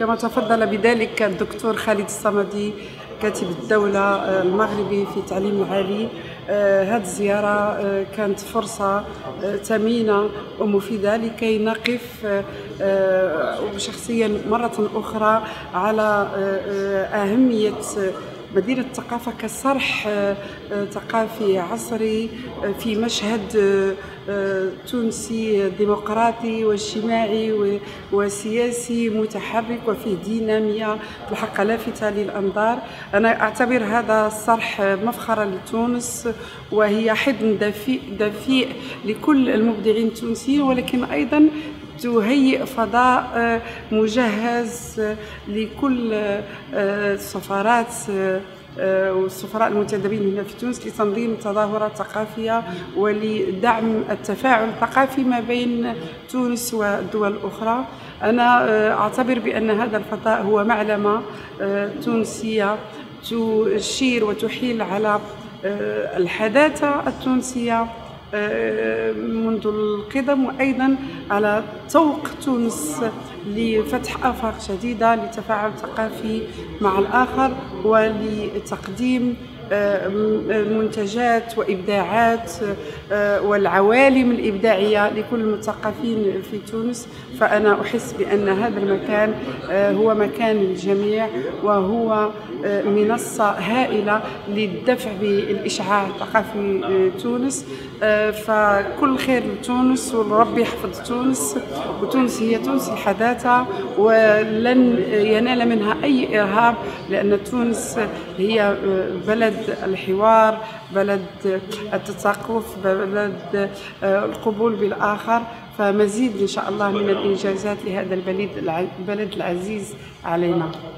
كما تفضل بذلك الدكتور خالد الصمدي كاتب الدولة المغربي في التعليم العالي، هذه الزيارة كانت فرصة ثمينة ومفيدة لكي نقف شخصيا مرة أخرى على أهمية مدينة الثقافة كصرح ثقافي عصري في مشهد تونسي ديمقراطي واجتماعي وسياسي متحرك وفيه دينامية الحق لافتة للأنظار. أنا أعتبر هذا الصرح مفخرا لتونس، وهي حضن دفيء لكل المبدعين التونسيين، ولكن أيضا تهيئ فضاء مجهز لكل السفارات والسفراء المنتدبين هنا في تونس لتنظيم تظاهرات ثقافية ولدعم التفاعل الثقافي ما بين تونس والدول الأخرى. أنا أعتبر بأن هذا الفضاء هو معلمة تونسية تشير وتحيل على الحداثة التونسية منذ القدم، وأيضا على طوق تونس لفتح آفاق جديدة لتفاعل ثقافي مع الآخر ولتقديم منتجات وإبداعات والعوالم الإبداعية لكل المثقفين في تونس. فأنا أحس بأن هذا المكان هو مكان للجميع، وهو منصة هائلة للدفع بالإشعاع الثقافي تونس. فكل خير لتونس، وربي يحفظ تونس، وتونس هي تونس الحداثة ولن ينال منها أي إرهاب، لأن تونس هي بلد الحوار، بلد التثقف، بلد القبول بالآخر. فمزيد إن شاء الله من الإنجازات لهذا البلد العزيز علينا.